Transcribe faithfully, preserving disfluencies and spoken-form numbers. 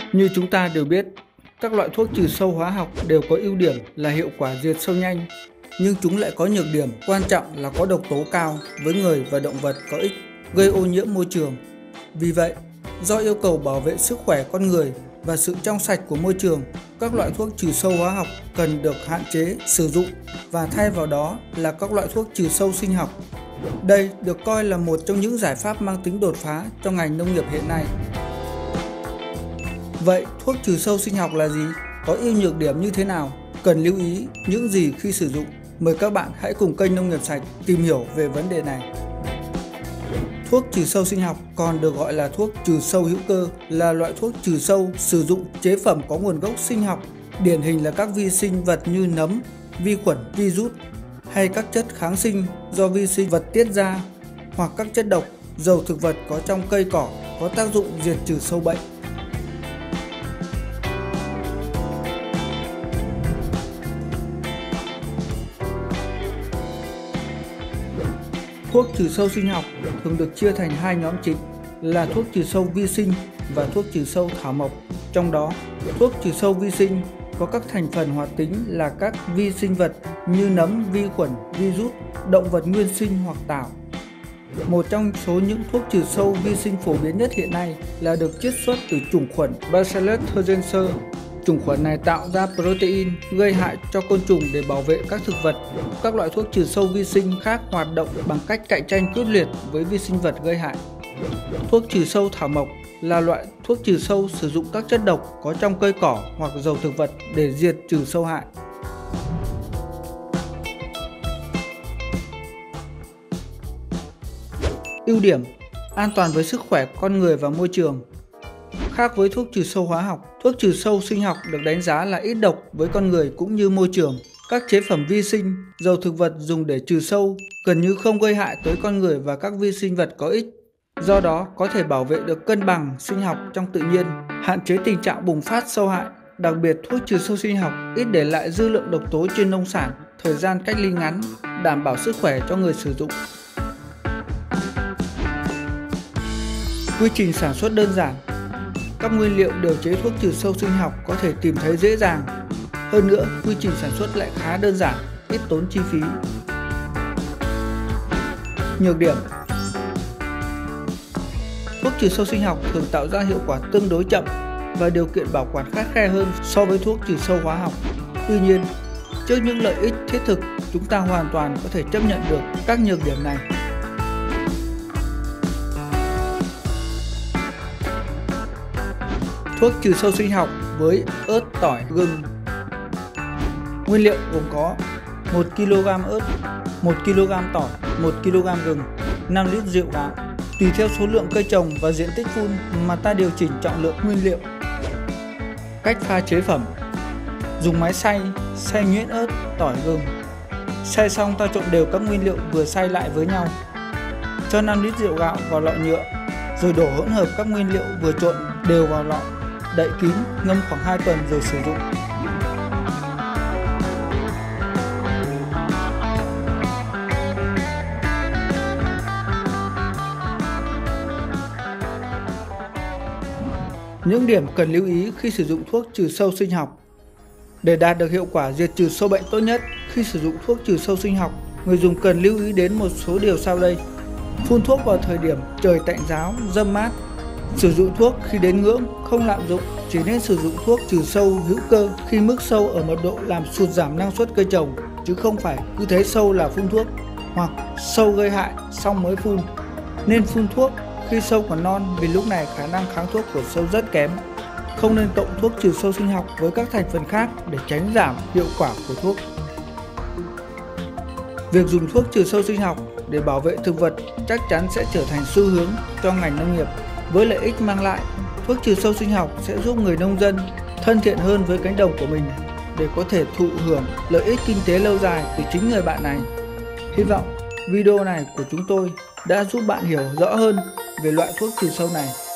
Như chúng ta đều biết, các loại thuốc trừ sâu hóa học đều có ưu điểm là hiệu quả diệt sâu nhanh, nhưng chúng lại có nhược điểm quan trọng là có độc tố cao với người và động vật có ích, gây ô nhiễm môi trường. Vì vậy, do yêu cầu bảo vệ sức khỏe con người và sự trong sạch của môi trường, các loại thuốc trừ sâu hóa học cần được hạn chế sử dụng và thay vào đó là các loại thuốc trừ sâu sinh học. Đây được coi là một trong những giải pháp mang tính đột phá trong ngành nông nghiệp hiện nay. Vậy thuốc trừ sâu sinh học là gì? Có ưu nhược điểm như thế nào? Cần lưu ý những gì khi sử dụng? Mời các bạn hãy cùng kênh Nông nghiệp Sạch tìm hiểu về vấn đề này. Thuốc trừ sâu sinh học còn được gọi là thuốc trừ sâu hữu cơ là loại thuốc trừ sâu sử dụng chế phẩm có nguồn gốc sinh học, điển hình là các vi sinh vật như nấm, vi khuẩn, virus hay các chất kháng sinh do vi sinh vật tiết ra, hoặc các chất độc, dầu thực vật có trong cây cỏ có tác dụng diệt trừ sâu bệnh. Thuốc trừ sâu sinh học thường được chia thành hai nhóm chính là thuốc trừ sâu vi sinh và thuốc trừ sâu thảo mộc. Trong đó, thuốc trừ sâu vi sinh có các thành phần hoạt tính là các vi sinh vật như nấm, vi khuẩn, virus, động vật nguyên sinh hoặc tảo. Một trong số những thuốc trừ sâu vi sinh phổ biến nhất hiện nay là được chiết xuất từ chủng khuẩn Bacillus thuringiensis. Chủng khuẩn này tạo ra protein gây hại cho côn trùng để bảo vệ các thực vật. Các loại thuốc trừ sâu vi sinh khác hoạt động bằng cách cạnh tranh quyết liệt với vi sinh vật gây hại. Thuốc trừ sâu thảo mộc là loại thuốc trừ sâu sử dụng các chất độc có trong cây cỏ hoặc dầu thực vật để diệt trừ sâu hại. Ưu điểm: an toàn với sức khỏe con người và môi trường. Khác với thuốc trừ sâu hóa học, thuốc trừ sâu sinh học được đánh giá là ít độc với con người cũng như môi trường. Các chế phẩm vi sinh, dầu thực vật dùng để trừ sâu gần như không gây hại tới con người và các vi sinh vật có ích. Do đó, có thể bảo vệ được cân bằng sinh học trong tự nhiên, hạn chế tình trạng bùng phát sâu hại. Đặc biệt, thuốc trừ sâu sinh học ít để lại dư lượng độc tố trên nông sản, thời gian cách ly ngắn, đảm bảo sức khỏe cho người sử dụng. Quy trình sản xuất đơn giản. Các nguyên liệu điều chế thuốc trừ sâu sinh học có thể tìm thấy dễ dàng. Hơn nữa, quy trình sản xuất lại khá đơn giản, ít tốn chi phí. Nhược điểm: thuốc trừ sâu sinh học thường tạo ra hiệu quả tương đối chậm và điều kiện bảo quản khắt khe hơn so với thuốc trừ sâu hóa học. Tuy nhiên, trước những lợi ích thiết thực, chúng ta hoàn toàn có thể chấp nhận được các nhược điểm này. Thuốc trừ sâu sinh học với ớt, tỏi, gừng. Nguyên liệu gồm có một ki lô gam ớt, một ki lô gam tỏi, một ki lô gam gừng, năm lít rượu gạo. Tùy theo số lượng cây trồng và diện tích phun mà ta điều chỉnh trọng lượng nguyên liệu. Cách pha chế phẩm: dùng máy xay, xay nhuyễn ớt, tỏi, gừng. Xay xong ta trộn đều các nguyên liệu vừa xay lại với nhau. Cho năm lít rượu gạo vào lọ nhựa, rồi đổ hỗn hợp các nguyên liệu vừa trộn đều vào lọ. Đậy kín, ngâm khoảng hai tuần rồi sử dụng. Những điểm cần lưu ý khi sử dụng thuốc trừ sâu sinh học. Để đạt được hiệu quả diệt trừ sâu bệnh tốt nhất khi sử dụng thuốc trừ sâu sinh học, người dùng cần lưu ý đến một số điều sau đây. Phun thuốc vào thời điểm trời tạnh ráo, râm mát. Sử dụng thuốc khi đến ngưỡng, không lạm dụng. Chỉ nên sử dụng thuốc trừ sâu hữu cơ khi mức sâu ở mật độ làm sụt giảm năng suất cây trồng, chứ không phải cứ thấy sâu là phun thuốc, hoặc sâu gây hại xong mới phun. Nên phun thuốc khi sâu còn non vì lúc này khả năng kháng thuốc của sâu rất kém. Không nên cộng thuốc trừ sâu sinh học với các thành phần khác để tránh giảm hiệu quả của thuốc. Việc dùng thuốc trừ sâu sinh học để bảo vệ thực vật chắc chắn sẽ trở thành xu hướng cho ngành nông nghiệp. Với lợi ích mang lại, thuốc trừ sâu sinh học sẽ giúp người nông dân thân thiện hơn với cánh đồng của mình để có thể thụ hưởng lợi ích kinh tế lâu dài từ chính người bạn này. Hy vọng video này của chúng tôi đã giúp bạn hiểu rõ hơn về loại thuốc trừ sâu này.